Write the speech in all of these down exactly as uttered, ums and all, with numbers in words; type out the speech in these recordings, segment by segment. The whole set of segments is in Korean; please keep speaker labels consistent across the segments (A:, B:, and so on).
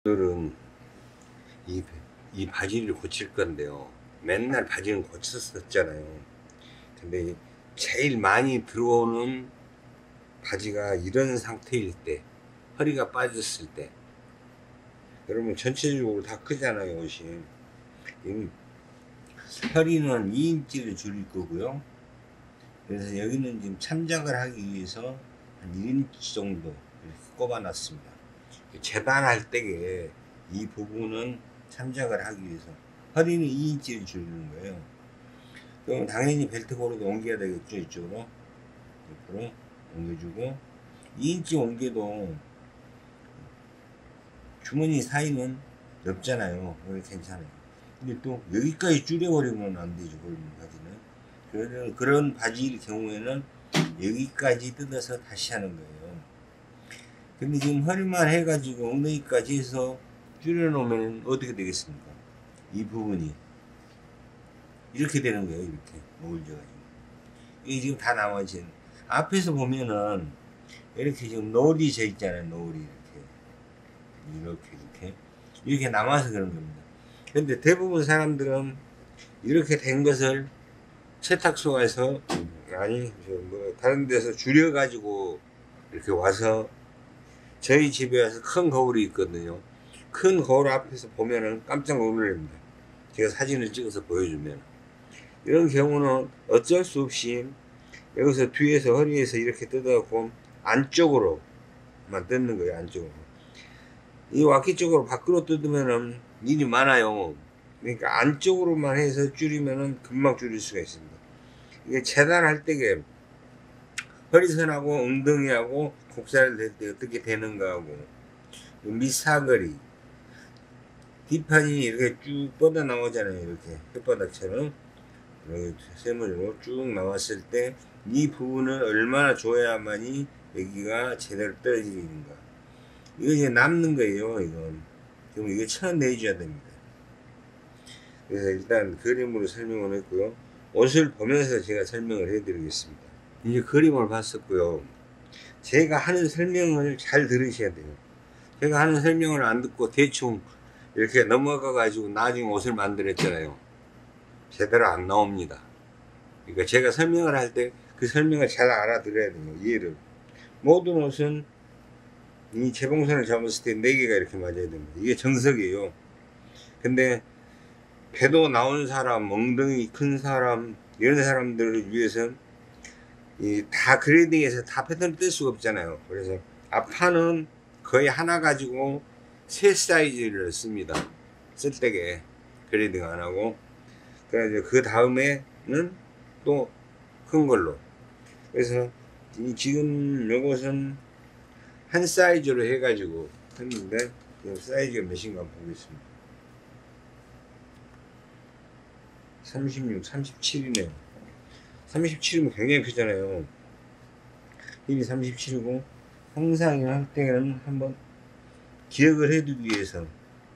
A: 오늘은 이, 이 바지를 고칠 건데요. 맨날 바지는 고쳤었잖아요. 근데 제일 많이 들어오는 바지가 이런 상태일 때, 허리가 빠졌을 때, 여러분 전체적으로 다 크잖아요, 옷이. 허리는 이 인치를 줄일 거고요. 그래서 여기는 지금 참작을 하기 위해서 한 일 인치 정도 이렇게 꼽아놨습니다. 재단할 때에 이 부분은 참작을 하기 위해서 허리는 이 인치를 줄이는 거예요. 그럼 당연히 벨트 고르도 옮겨야 되겠죠. 이쪽으로 옆으로 옮겨주고, 이 인치 옮겨도 주머니 사이는 넓잖아요. 그게 괜찮아요. 근데 또 여기까지 줄여버리면 안 되죠. 그런 바지는. 그런, 그런 바지일 경우에는 여기까지 뜯어서 다시 하는 거예요. 근데 지금 허리만 해가지고 엉덩이까지 해서 줄여놓으면 어떻게 되겠습니까? 이 부분이 이렇게 되는 거예요. 이렇게 모을져가지고 이게 지금 다 나머지 앞에서 보면은 이렇게 지금 노을이 져 있잖아요. 노을이 이렇게 이렇게 이렇게 이렇게 남아서 그런 겁니다. 근데 대부분 사람들은 이렇게 된 것을 세탁소에서 아니 뭐 다른 데서 줄여가지고 이렇게 와서 저희 집에 와서 큰 거울이 있거든요. 큰 거울 앞에서 보면은 깜짝 놀랍니다. 제가 사진을 찍어서 보여주면. 이런 경우는 어쩔 수 없이 여기서 뒤에서 허리에서 이렇게 뜯어갖고 안쪽으로만 뜯는 거예요. 안쪽으로. 이 와키 쪽으로 밖으로 뜯으면은 일이 많아요. 그러니까 안쪽으로만 해서 줄이면은 금방 줄일 수가 있습니다. 이게 재단할 때게 허리선하고 엉덩이하고 곡살을 댈 때 어떻게 되는가 하고, 밑사거리 뒷판이 이렇게 쭉 뻗어 나오잖아요. 이렇게 혓바닥처럼 이렇게 세모로 쭉 나왔을 때 이 부분을 얼마나 줘야만이 여기가 제대로 떨어지는가, 이거 이제 남는 거예요. 이건 그럼 이거 쳐내줘야 됩니다. 그래서 일단 그림으로 설명을 했고요. 옷을 보면서 제가 설명을 해드리겠습니다. 이제 그림을 봤었고요. 제가 하는 설명을 잘 들으셔야 돼요. 제가 하는 설명을 안 듣고 대충 이렇게 넘어가 가지고 나중에 옷을 만들었잖아요. 제대로 안 나옵니다. 그러니까 제가 설명을 할 때 그 설명을 잘 알아들어야 돼요. 이해를. 모든 옷은 이 재봉선을 잡았을 때 네 개가 이렇게 맞아야 됩니다. 이게 정석이에요. 근데 배도 나온 사람, 엉덩이 큰 사람, 이런 사람들을 위해서 이 다 그레이딩해서 다 패턴을 뜰 수가 없잖아요. 그래서 앞판은 거의 하나 가지고 세 사이즈를 씁니다. 쓸 때게 그레이딩 안 하고. 그래서 그 다음에는 또 큰 걸로. 그래서 이 지금 요것은 한 사이즈로 해가지고 했는데, 그 사이즈가 몇인가 보겠습니다. 삼십육, 삼십칠이네요. 삼십칠이면 굉장히 크잖아요. 힙이 삼십칠이고, 항상 할 때는 한번 기억을 해두기 위해서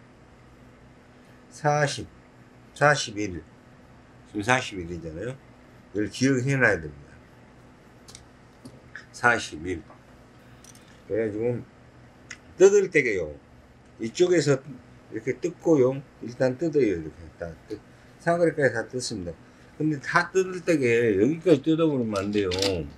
A: 사십, 사십일, 지금 사십일이잖아요. 이걸 기억해 놔야 됩니다. 사십일. 그래가지고 뜯을 때게요, 이쪽에서 이렇게 뜯고요, 일단 뜯어요. 이렇게 다 뜯, 사거리까지 다 뜯습니다. 근데 다 뜯을 때게 여기까지 뜯어버리면 안 돼요.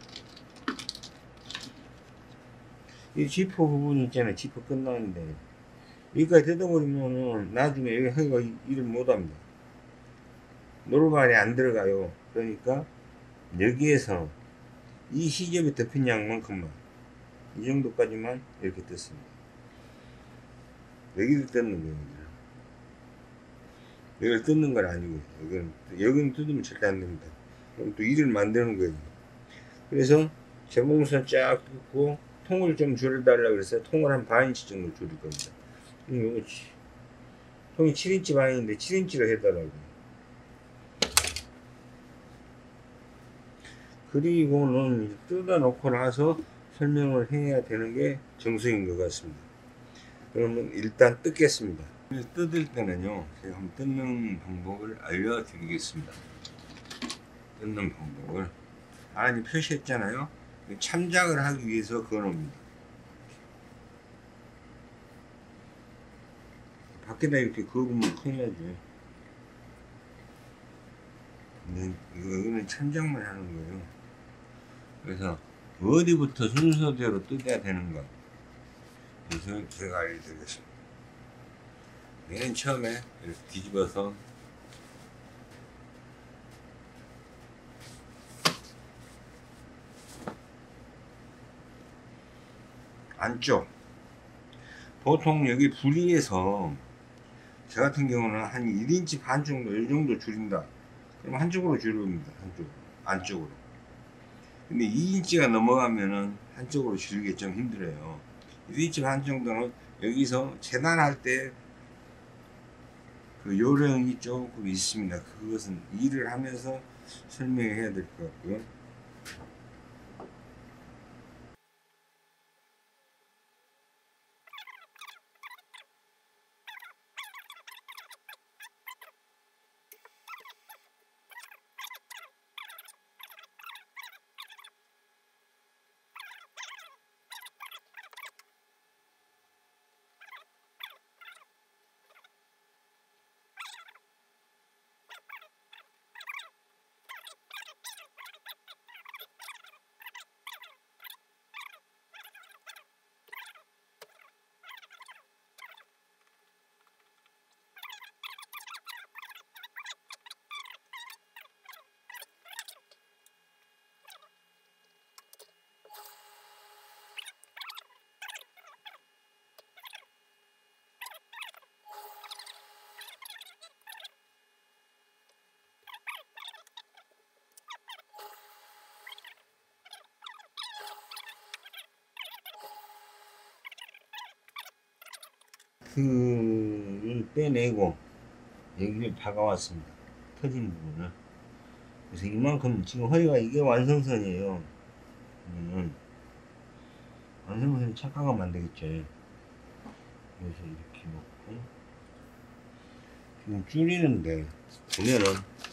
A: 이 지퍼 부분 있잖아요. 지퍼 끝나는데 여기까지 뜯어버리면은 나중에 여기 허리가 일을 못합니다. 노루발이 안 들어가요. 그러니까 여기에서 이 시접이 덮인 양만큼만, 이 정도까지만 이렇게 뜯습니다. 여기를 뜯는 거예요. 여기를 뜯는 건 아니고, 여기는, 여기는 뜯으면 절대 안 됩니다. 그럼 또 일을 만드는 거예요. 그래서 재봉선 쫙 뜯고 통을 좀 줄여달라고 그래서 통을 한 반 인치 정도 줄일 겁니다. 이거 통이 칠 인치 반인데 칠 인치로 해달라고. 그리고는 뜯어 놓고 나서 설명을 해야 되는 게 정석인 것 같습니다. 그러면 일단 뜯겠습니다. 뜯을 때는요, 제가 한번 뜯는 방법을 알려드리겠습니다. 뜯는 방법을 아니 표시했잖아요. 참작을 하기 위해서 그어놓습니다. 밖에다 이렇게 그으면 큰일 나지. 근데 이거는 참작만 하는 거예요. 그래서 어디부터 순서대로 뜯어야 되는가. 그래서 제가 알려드리겠습니다. 맨 처음에 이렇게 뒤집어서 안쪽, 보통 여기 부리에서 저 같은 경우는 한 일 인치 반 정도, 이 정도 줄인다. 그럼 한쪽으로 줄입니다. 한쪽, 안쪽으로. 근데 이 인치가 넘어가면은 한쪽으로 줄이기 좀 힘들어요. 일 인치 반 정도는 여기서 재단할 때 그 요령이 조금 있습니다. 그것은 일을 하면서 설명해야 될 것 같고요. 그를 빼내고 여기를 박아왔습니다. 터진 부분을. 그래서 이만큼 지금 허리가 이게 완성선이에요. 그러면 완성선이 착각하면 안 되겠죠. 그래서 이렇게 놓고 지금 줄이는데 보면은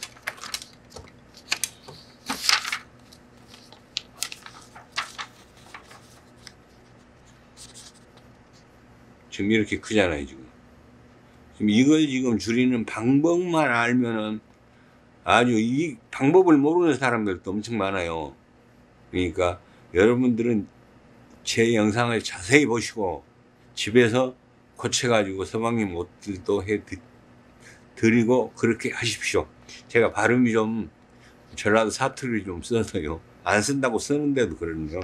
A: 지금 이렇게 크잖아요. 지금 지금 이걸 지금 줄이는 방법만 알면은 아주 이 방법을 모르는 사람들도 엄청 많아요. 그러니까 여러분들은 제 영상을 자세히 보시고 집에서 고쳐가지고 서방님 옷들도 해 드리고 그렇게 하십시오. 제가 발음이 좀 전라도 사투리를 좀 써서요. 안 쓴다고 쓰는데도 그러네요.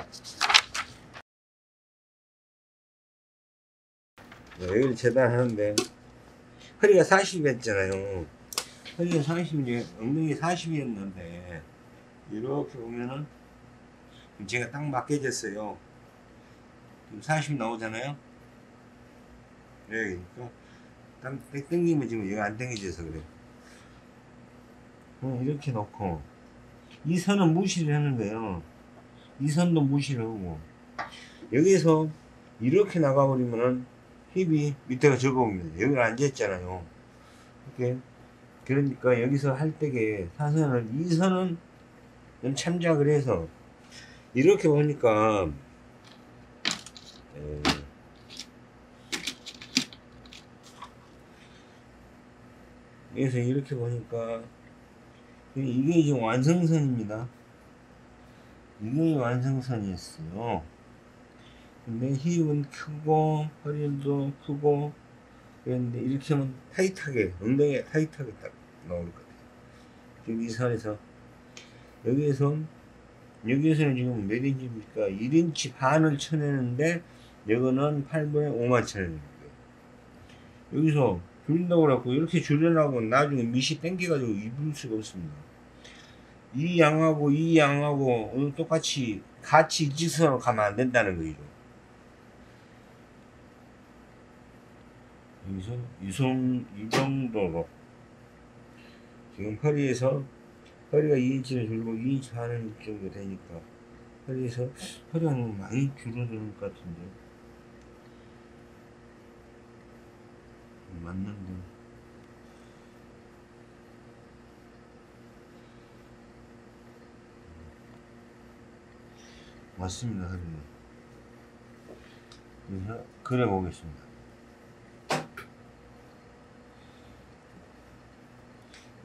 A: 여기를 재단하는데 허리가 사십 했잖아요. 허리가 사십인데 엉덩이 사십이었는데 이렇게 보면은 제가 딱 맞게 졌어요. 지금 사십 나오잖아요. 네, 그러니까 딱 당기면 지금 얘가 안 당겨져서 그래. 이렇게 놓고 이 선은 무시를 하는데요. 이 선도 무시를 하고 여기서 이렇게 나가버리면은 힙이 밑에가 접어옵니다. 여기 앉아있잖아요. 이렇게. 그러니까 여기서 할 때게 사선을 이 선은 참작을 해서 이렇게 보니까 에, 여기서 이렇게 보니까 이게 지금 완성선입니다. 이게 완성선이었어요. 근데 힙은 크고 허리도 크고 그런데 이렇게 하면 타이트하게 엉덩이가 타이트하게 딱 나올 것 같아요. 지금 이 선에서 여기에서 여기에서는 지금 몇 인치입니까? 일 인치 반을 쳐내는데 이거는 팔분의 오만 쳐내는 거예요. 여기서 줄인다고 그래갖고 이렇게 줄여나고 나중에 밑이 당겨가지고 입을 수가 없습니다. 이 양하고 이 양하고 똑같이 같이 일직선으로 가면 안 된다는 거죠. 여기서 이, 손, 이 정도로 지금 허리에서 허리가 이 인치를 줄고 이 인치 반은 정도 되니까 허리에서 허리가 너무 많이 줄어드는 것 같은데 맞는데 맞습니다. 허리는. 그래서 그려 보겠습니다.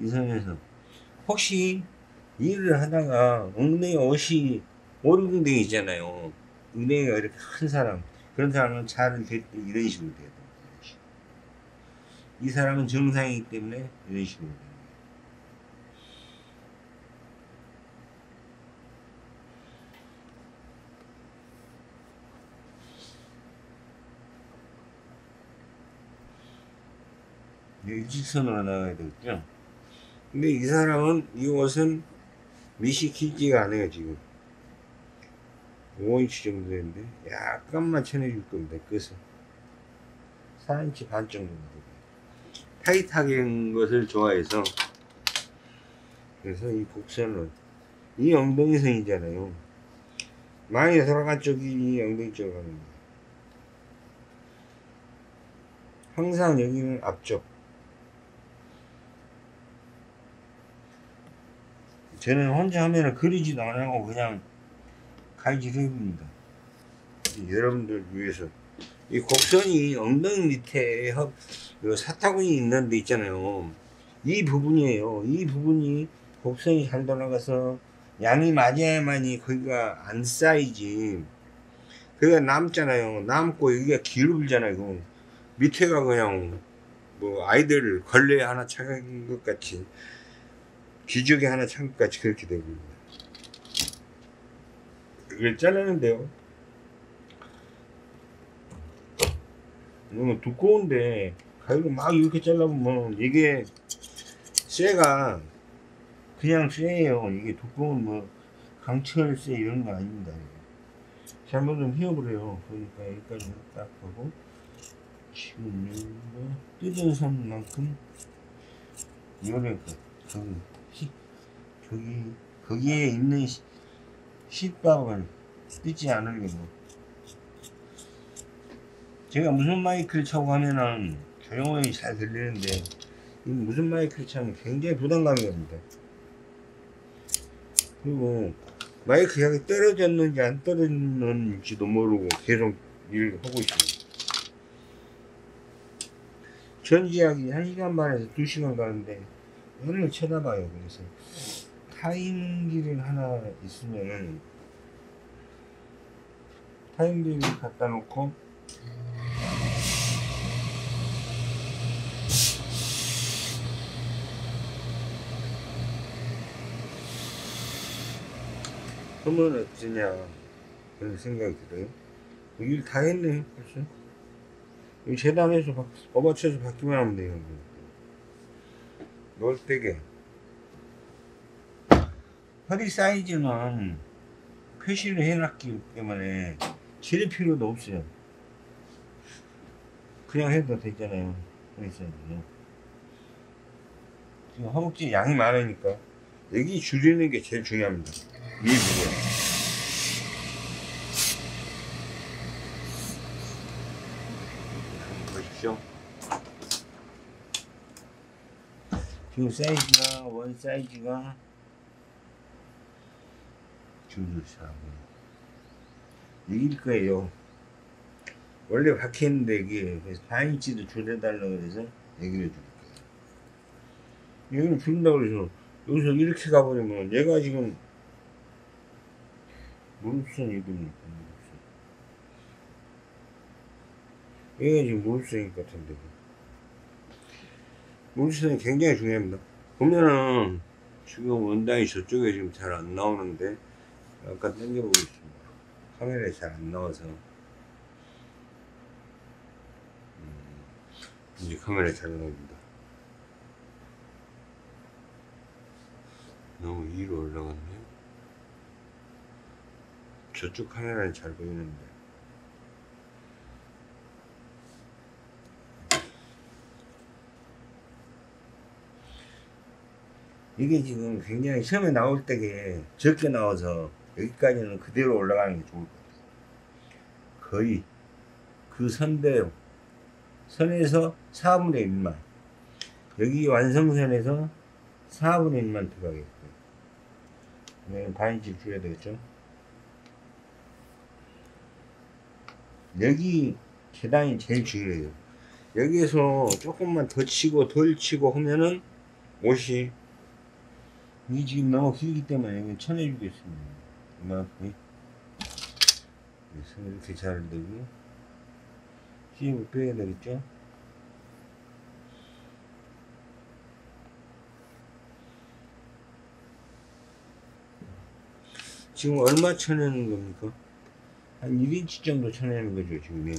A: 이 선에서 혹시 일을 하다가 엉덩이 옷이 오리궁뎅이 있잖아요. 엉덩이가 이렇게 큰 사람, 그런 사람은 차를 댈 때 이런 식으로 돼야 돼요. 이 사람은 정상이기 때문에 이런 식으로 돼요. 일직선으로 나가야 되겠죠. 근데 이 사람은 이 옷은 밑이 길지가 않아요. 지금 오 인치 정도 되는데 약간만 쳐내줄 겁니다. 끝은 사 인치 반 정도 되고 타이트하게 한 것을 좋아해서, 그래서 이 곡선을, 이 엉덩이선이잖아요. 많이 돌아간 쪽이 이 엉덩이 쪽으로 가는 거예요. 항상 여기는 앞쪽. 저는 혼자 하면은 그리지도 안 하고 그냥 칼질해봅니다. 여러분들 위해서. 이 곡선이 엉덩이 밑에 허, 사타구니 있는 데 있잖아요. 이 부분이에요. 이 부분이 곡선이 잘 돌아가서 양이 맞아야만이 거기가 안 쌓이지. 그게 남잖아요. 남고 여기가 기울잖아요. 밑에가 그냥 뭐 아이들 걸레 하나 차간 것 같이, 기저귀 하나 찬 것 같이 그렇게 되고. 이걸 자르는데요. 너무 두꺼운데 가위로 막 이렇게 잘라보면 이게 쇠가 그냥 쇠예요. 이게 두꺼운 뭐 강철 쇠 이런 거 아닙니다. 잘못하면 휘어버려요. 그러니까 여기까지 딱 하고, 지금 뭐 뜯은 선만큼 요래 저기 저기 거기에 있는 싯밥을 뜯지 않으려고. 제가 무슨 마이크를 차고 하면은 조용히 잘 들리는데, 이 무슨 마이크를 차면 굉장히 부담감이 옵니다. 그리고 마이크 향이 떨어졌는지 안 떨어졌는지도 모르고 계속 일을 하고 있어요. 전지하기 한 시간 반에서 두 시간 가는데 얘를 쳐다봐요. 그래서 타임기를 하나 있으면은 타임기를 갖다 놓고 하면 어쩌냐 그런 생각이 들어요. 일 다 했네 벌써. 이 재단해서 어받쳐서 받기만 하면 돼요. 놀대게 허리 사이즈는 표시를 해놨기 때문에 칠 필요도 없어요. 그냥 해도 되잖아요. 허리 사이즈는. 지금 허벅지 양이 많으니까 여기 줄이는 게 제일 중요합니다. 이 부분. 보십시오. 지금 사이즈가 원 사이즈가 줄여서 여기일 거예요. 원래 박혔는데 이게 사 인치도 줄여달라고 해서 얘기를 해줄 거예요. 여기는 줄인다고 그래서 여기서 이렇게 가버리면 얘가 지금 무릎선 이동입니까? 얘가 지금 무릎선일 것 같은데. 무릎선이 굉장히 중요합니다. 보면은 지금 원단이 저쪽에 지금 잘 안 나오는데 약간 당겨보겠습니다. 카메라에 잘 안 나와서. 음, 이제 카메라에 잘 나옵니다. 너무 위로 올라갔네. 저쪽 카메라는 잘 보이는데. 이게 지금 굉장히 처음에 나올 때게 적게 나와서 여기까지는 그대로 올라가는 게 좋을 것 같아요. 거의 그 선대로 선에서 사분의 일만, 여기 완성선에서 사분의 일만 들어가겠고요. 네, 반인치 줄여야 되겠죠. 여기 계단이 제일 중요해요. 여기에서 조금만 더 치고 덜 치고 하면은 옷이 이게 지금 너무 길기 때문에 이건 쳐내주겠습니다. 이만큼. 그래서 이렇게 잘 되고 씨입을 빼야 되겠죠. 지금 얼마 쳐내는 겁니까? 한 일 인치 정도 쳐내는 거죠, 지금.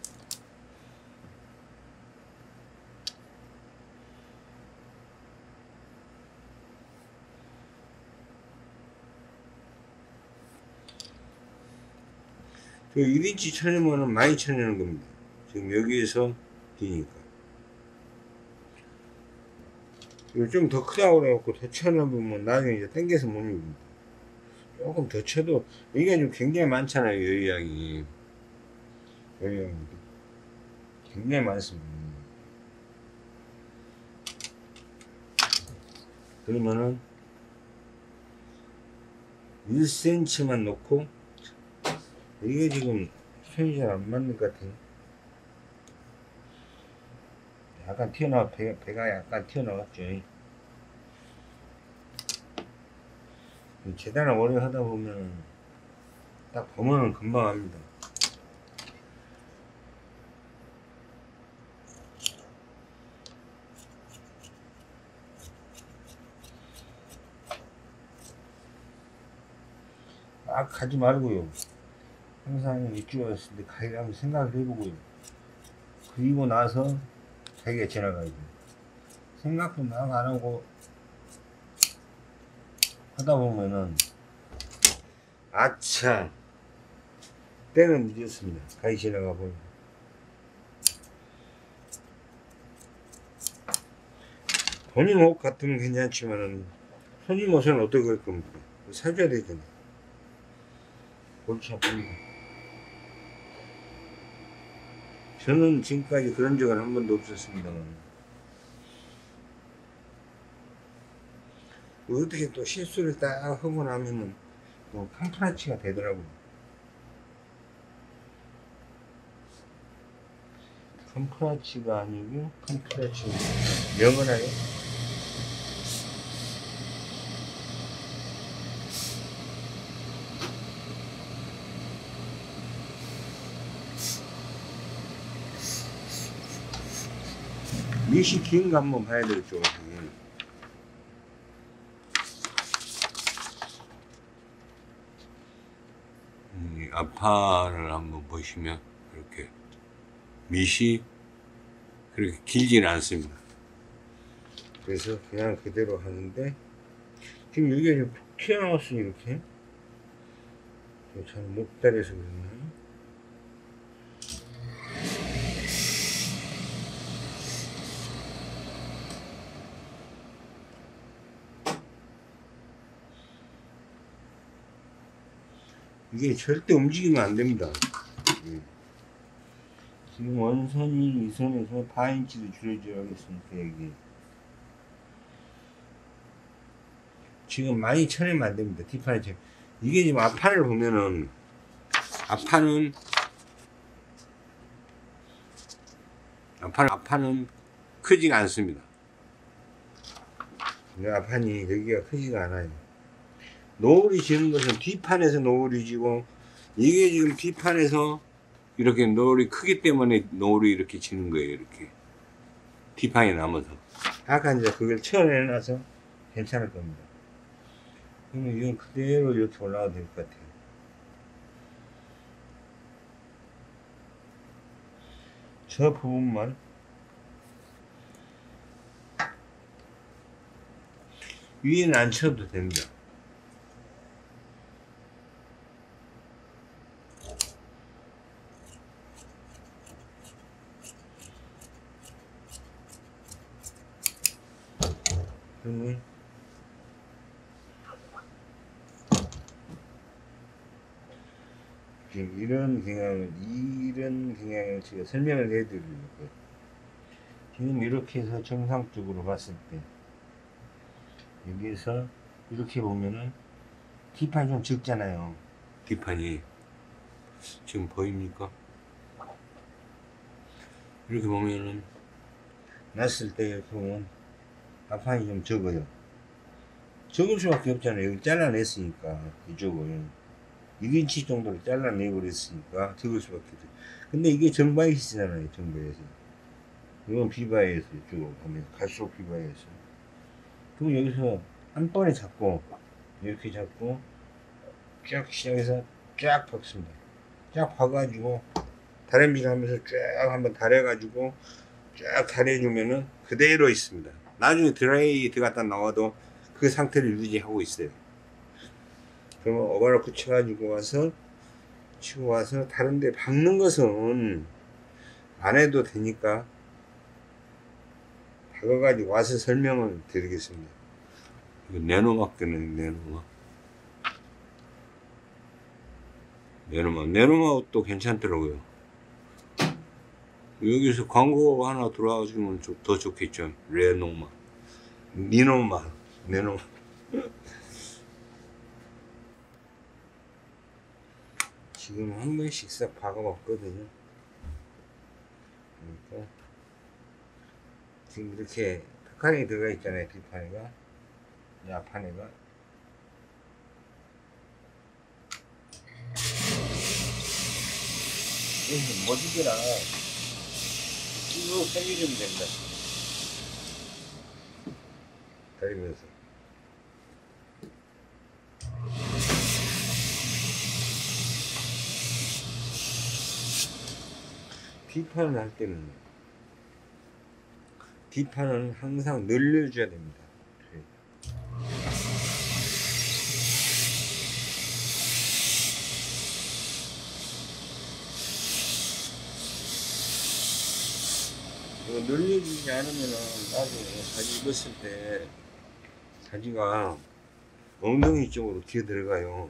A: 그 일 인치 쳐내면은 많이 쳐내는 겁니다. 지금 여기에서 기니까. 이거 좀 더 크다고 그래갖고 더 쳐내보면 나중에 이제 당겨서 못 입습니다. 조금 더 쳐도, 이게 좀 굉장히 많잖아요, 여유양이. 여유양이. 굉장히 많습니다. 그러면은, 일 센티미터만 놓고, 이게 지금 손이 잘 안 맞는 것 같아요. 약간 튀어나와, 배, 배가 약간 튀어나왔죠. 재단을 오래 하다 보면 딱 보면은 금방 합니다. 막 가지 말고요. 항상 일주일했을 때 가야 한번 생각을 해보고요. 그리고 나서 자기가 지나가야 돼요. 생각도 막 안 하고 하다 보면은 아차 때는 늦었습니다. 가히 지나가 보면 본인 옷 같으면 괜찮지만은 손님 옷은 어떻게 할 겁니까? 사줘야 되잖아요. 골치 아픕니다. 저는 지금까지 그런 적은 한 번도 없었습니다만 어떻게 또 실수를 딱 하고 나면은 또 캄프라치가 되더라고요. 캄프라치가 아니고 캄프라치 명언하요? 밑이 긴 거 한번 봐야 되겠죠. 이 앞판을 한번 보시면 이렇게 밑이 그렇게 길지는 않습니다. 그래서 그냥 그대로 하는데 지금 여기가 좀 푹 튀어나왔어요. 이렇게 잘 못 따라서 그러나 이게 절대 움직이면 안 됩니다. 예. 지금 원선이 이 선에서 사 인치도 줄여줘야겠으니까 여기 지금 많이 쳐내면 안 됩니다. 뒷판에 쳐. 이게 지금 앞판을 보면은 앞판은 앞판 앞판은 크지가 않습니다. 앞판이 여기가 크지가 않아요. 노을이 지는 것은 뒷판에서 노을이 지고 이게 지금 뒷판에서 이렇게 노을이 크기 때문에 노을이 이렇게 지는 거예요. 이렇게 뒷판이 남아서 아까 이제 그걸 쳐내놔서 괜찮을 겁니다. 그러면 이건 그대로 이렇게 올라가도 될 것 같아요. 저 부분만 위에는 안 쳐도 됩니다. 그러면 지금 이런 경향을 이런 경향을 제가 설명을 해드리는 거예요. 지금 이렇게 해서 정상적으로 봤을 때 여기에서 이렇게 보면은 뒷판이 좀 적잖아요. 뒷판이 지금 보입니까? 이렇게 보면은 놨을 때 이렇게 보면 앞판이 좀 적어요. 적을 수밖에 없잖아요. 여기 잘라냈으니까 이쪽을 일 인치 정도로 잘라내버렸으니까 적을 수밖에 없어요. 근데 이게 정바이시잖아요. 정바이시. 이건 비바이에서 이쪽으로 가면 갈수록 비바이에서. 그럼 여기서 한 번에 잡고 이렇게 잡고 쫙 시작해서 쫙 박습니다. 쫙 박아가지고 다림질 하면서 쫙 한번 달여가지고 쫙 달여주면은 그대로 있습니다. 나중에 드라이 들어갔다 나와도 그 상태를 유지하고 있어요. 그러면 오버락 붙여가지고 와서 치고 와서 다른데 박는 것은 안 해도 되니까 박아가지고 와서 설명을 드리겠습니다. 이거 내노막 되는 내노막. 내노막. 내노막도 괜찮더라고요. 여기서 광고 하나 들어와주면 더 좋겠죠. 레노막. 니노막. 내노막. 지금 한 번씩 싹 박아봤거든요. 그러니까 지금 이렇게 탁하니 들어가 있잖아요. 뒷판에가. 이 앞판에가. 이게 모지게라 쭉 당겨주면 됩니다. 다리면서. 뒷판을 할 때는 뒷판은 항상 늘려줘야 됩니다. 이거 늘려주지 않으면은 나중에 사지 입었을 때 사지가 엉덩이 쪽으로 기어 들어가요.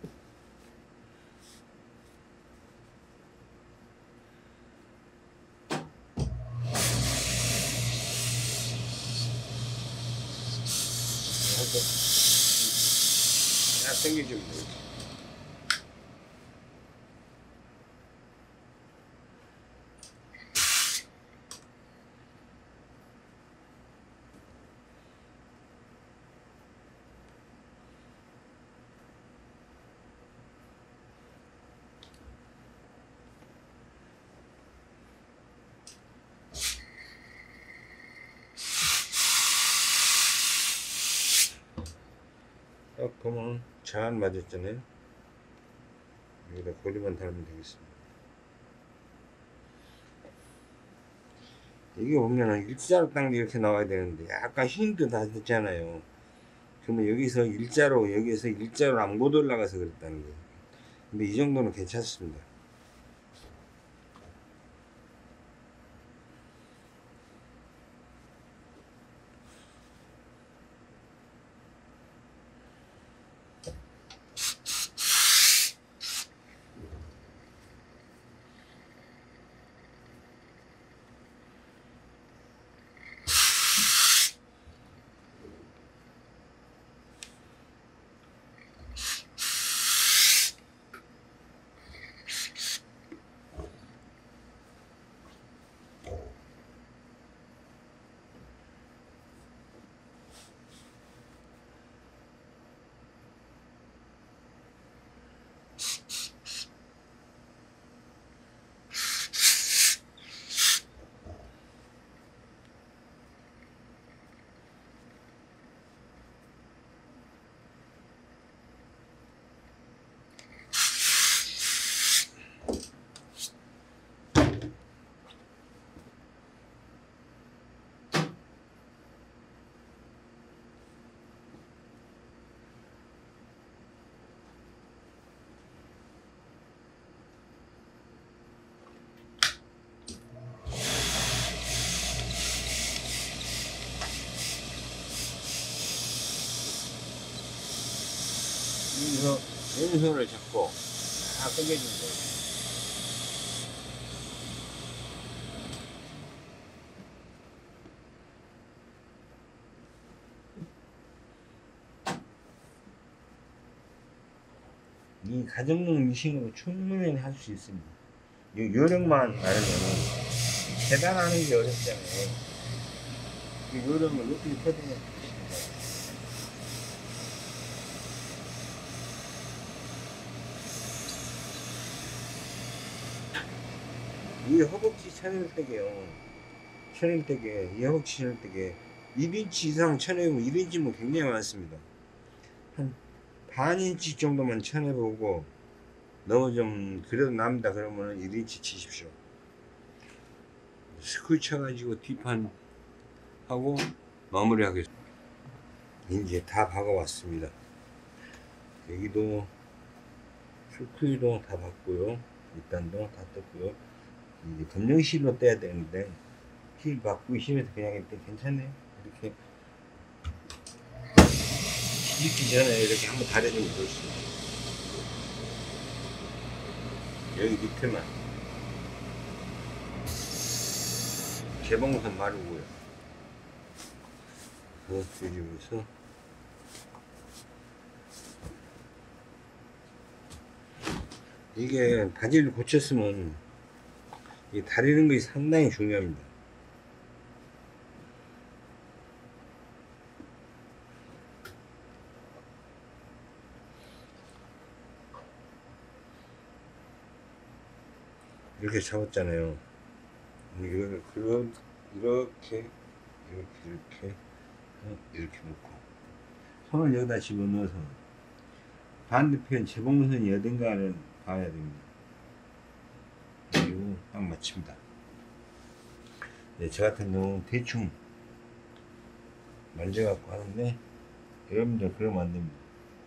A: 딱 당겨주면 돼요. 딱 보면 잘 맞았잖아요. 여기다 고리만 달면 되겠습니다. 이게 보면은 일자로 딱 이렇게 나와야 되는데 약간 흰 듯 하잖아요. 그러면 여기서 일자로 여기서 일자로 안 못 올라가서 그랬다는 거예요. 근데 이 정도는 괜찮습니다. 여기서 왼손을 잡고 다 당겨주면 돼요. 이 가정용 미싱으로 충분히 할 수 있습니다. 이 요령만 알면은 계단하는 게 어렵잖아요. 요령을 어떻게 쳐야 이 허벅지 쳐낼 때게요. 쳐낼 때게, 이 허벅지 쳐낼 때게 일 인치 이상 쳐내고 일 인치면 굉장히 많습니다. 한 반 인치 정도만 쳐내보고 너무 좀 그래도 남다 그러면 일 인치 치십시오. 스크 쳐가지고 뒷판 하고 마무리 하겠습니다. 이제 다 박아왔습니다. 여기도 스크도 다 박고요. 밑단도 다 떴고요. 이제 검정실로 떼야 되는데 실 바꾸기 싫어서 그냥 이렇게 괜찮네요. 이렇게 뒤집기 전에 이렇게 한번 다려주면 좋습니다. 여기 밑에만 개봉선 마르고요. 그 뒤집어서 이게 바지를 고쳤으면 이 다리는 것이 상당히 중요합니다. 이렇게 잡았잖아요. 이걸 그런 이렇게 이렇게 이렇게 이렇게 놓고 손을 여기다 집어넣어서 반대편 재봉선이 어딘가를 봐야 됩니다. 그리고 딱 맞춥니다. 네, 저 같은 경우는 대충 만져갖고 하는데 여러분들 그러면 안 됩니다.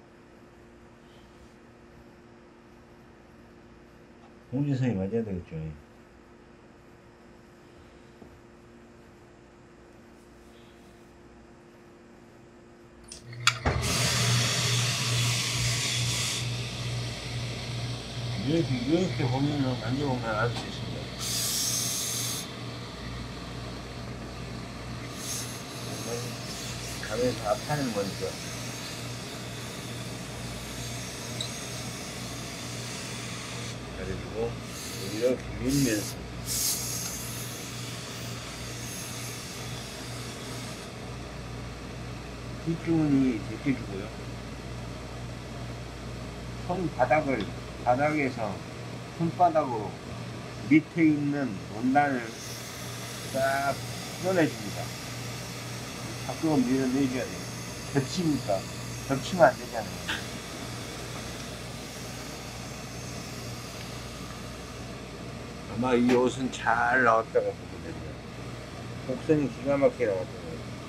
A: 공지선이 맞아야 되겠죠. 이렇게, 이렇게 보면은, 만져보면 알 수 있습니다. 가면서 앞판을 먼저. 그리고 이렇게 밀면서. 뒷주머니 제껴주고요. 손바닥을 바닥에서 손바닥으로 밑에 있는 원단을 딱 끌어내줍니다. 밖으로 밀어내줘야 돼요. 겹치니까 겹치면 안 되잖아요. 아마 이 옷은 잘 나왔다고 보면 됩니다. 곡선이 기가 막히게 나왔거든요.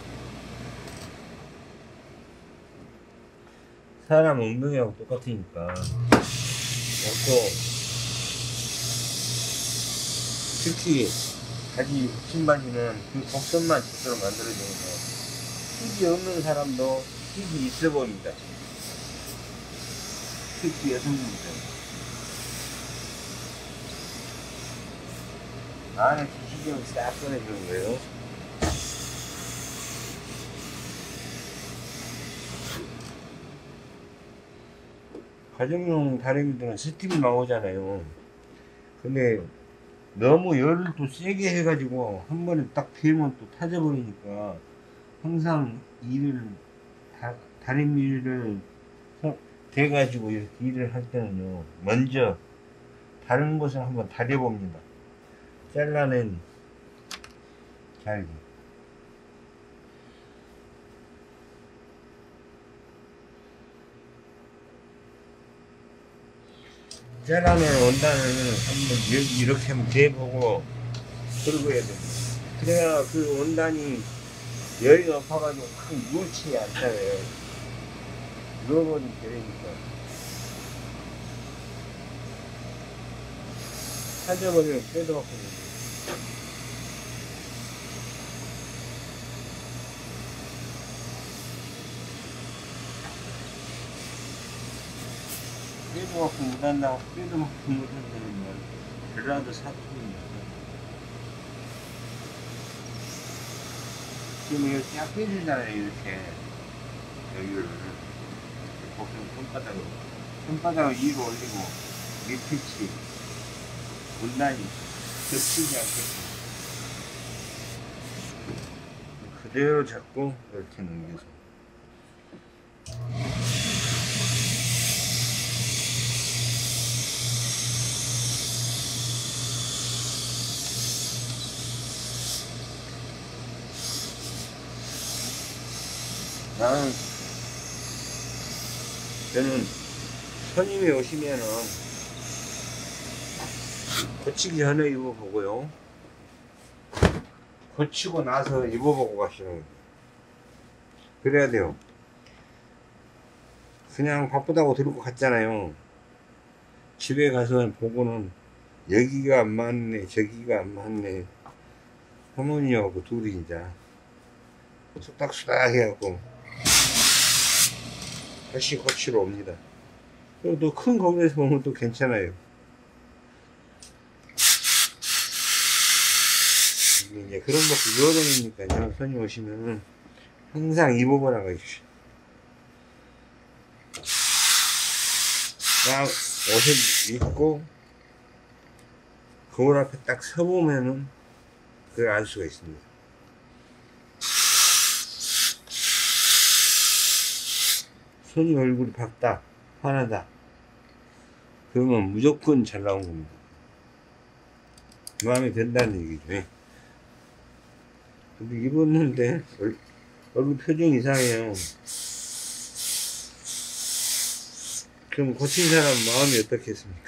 A: 사람 엉덩이하고 똑같으니까. 또 특히 바지 신바지는 그 곡선만 제대로 만들어주면서 힙이 없는 사람도 힙이 있어 보입니다. 특히 여성분들 안에 기시경을 싹 꺼내주는 거예요. 가정용 다리미들은 스팀이 나오잖아요. 근데 너무 열을 또 세게 해가지고 한 번에 딱 대면 또 타져버리니까 항상 일을 다, 다리미를 대가지고 이렇게 일을 할 때는요, 먼저 다른 곳을 한번 다려봅니다. 잘라낸 잘기. 잘라낸 원단을 한번 이렇게 한번 대보고 그러고 해야 됩니다. 그래야 그 원단이 열이 높아가지고 확 뭉치지 않잖아요. 누워버리면 되니까. 타져버리면 빼도 없거든요. 빼도 갖고 못한다고 빼도 갖고 못한다는 말 전라도 사투리입니다. 지금 이거 쫙 빼주잖아요. 이렇게 여기를 보통 손바닥으로 손바닥을 위로 올리고 밑pit이 원단이 겹치지 않게끔 그대로 잡고 이렇게 넘겨서. 나는 저는 손님이 오시면은 고치기 전에 입어보고요, 고치고 나서 입어보고 가시는 거예요. 그래야 돼요. 그냥 바쁘다고 들고 갔잖아요. 집에 가서 보고는 여기가 안 맞네 저기가 안 맞네, 사모님하고 둘이 이제 수닥수닥 해갖고 다시 고치러 옵니다. 그리고 또 큰 거울에서 보면 또 괜찮아요. 이제 그런 것도 유어동이니까요. 손님 오시면은 항상 입어보라고 해주시오. 딱 옷을 입고 거울 앞에 딱 서보면은 그걸 알 수가 있습니다. 손님 얼굴이 밝다, 환하다, 그러면 무조건 잘 나온 겁니다. 마음에 든다는 얘기죠. 근데 입었는데 얼굴 표정 이상해요. 그럼 고친 사람 마음이 어떻겠습니까?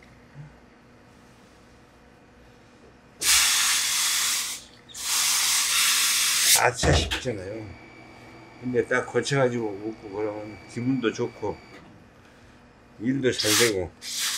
A: 아차 싶잖아요. 근데 딱 고쳐가지고 먹고 그러면 기분도 좋고 일도 잘 되고.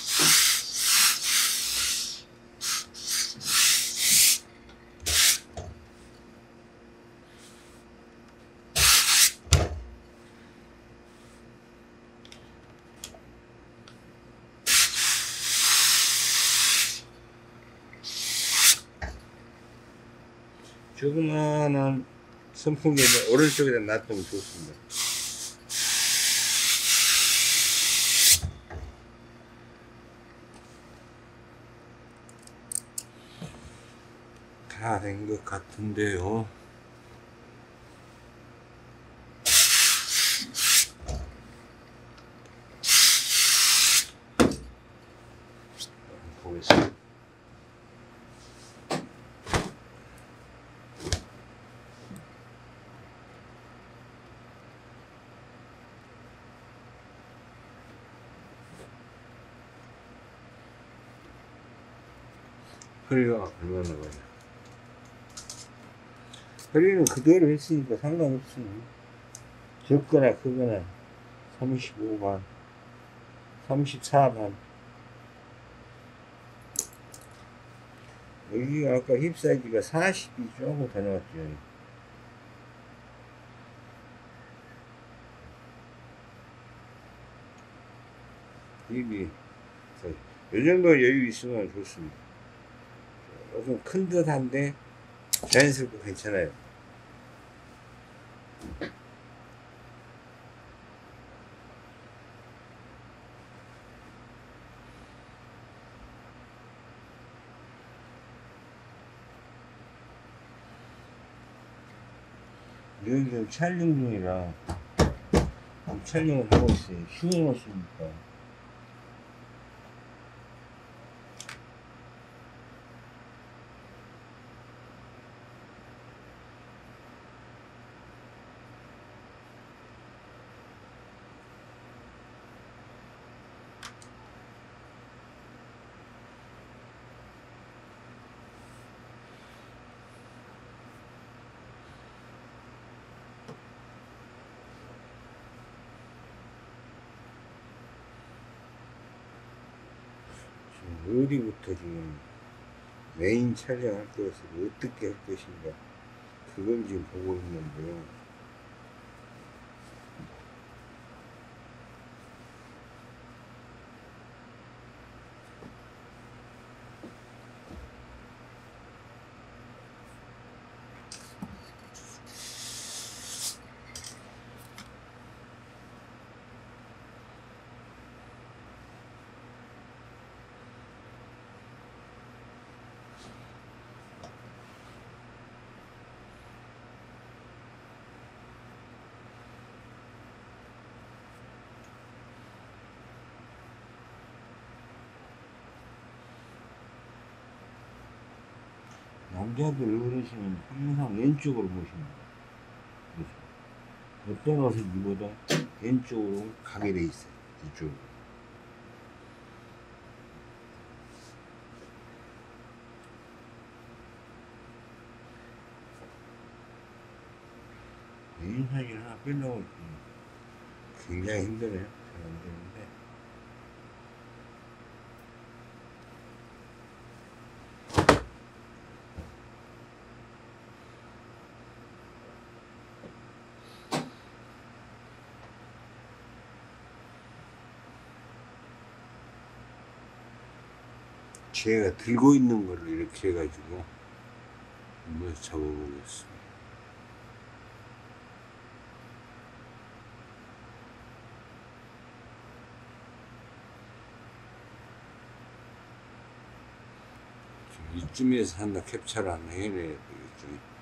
A: 조그마한 선풍기를 오른쪽에다 놔두면 좋습니다. 다 된 것 같은데요. 보겠습니다. 허리가 얼마나 가요? 허리는 그대로 했으니까 상관없어요. 적거나 크거나 삼십오 반, 삼십사 반. 여기가 아까 힙 사이즈가 사십이 조금 더 나왔죠. 힙이 이 정도 여유 있으면 좋습니다. 조금 큰 듯한데 자연스럽고 괜찮아요. 여기 촬영 중이라 촬영을 하고 있어요. 쉬워놓습니까? 어디부터 지금 메인 촬영할 것을 어떻게 할 것인가, 그걸 지금 보고 있는데요. 남자들 어르신은 항상 왼쪽으로 보십니다. 그래서 어떤 옷을 입어도 왼쪽으로 가게 돼 있어요. 이쪽으로. 인사질 하나 빼려고 굉장히 힘들어요. 잘 안 되는데. 제가 들고 있는 거를 이렇게 해가지고 한번 잡아보겠습니다. 이쯤에서 하나 캡처를 하나 해내야 되겠죠.